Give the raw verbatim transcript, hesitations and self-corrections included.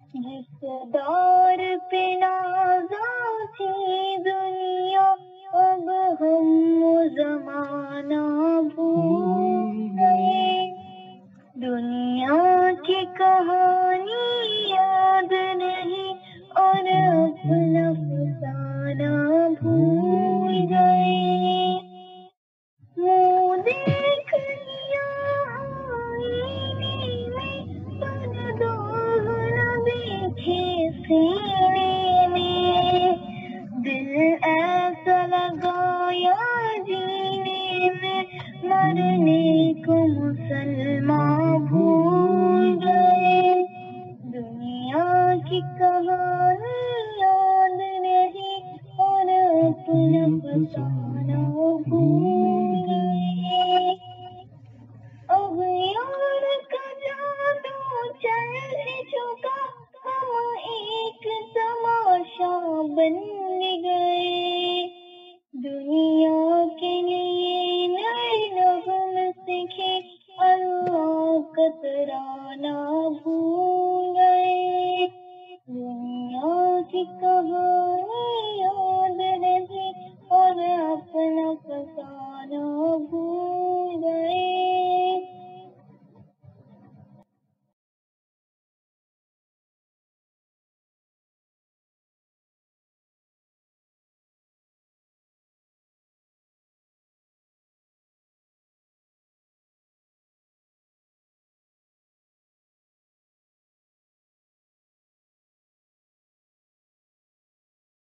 جس دور پہ نازا تھی دنیا اب ہم وہ زمانہ بھول گئے. دنیا کی کہانی یاد نہیں اور اپنا فسانہ بھول گئے. منہ دیکھ لیا آئینے میں پر داغ نہ دیکھے سینے میں. دل ایسا لگایا جینے میں مرنے کو مسلمان بھول گئے. دنیا کی کہانی یاد نہیں اور اپنا فسانہ بھول گئے. اب یار کا جادو چل چکا ہم ایک تماشا بن گئے. دنیا کے لیے نئے نغمے سیکھے اللہ کا ترانہ بھول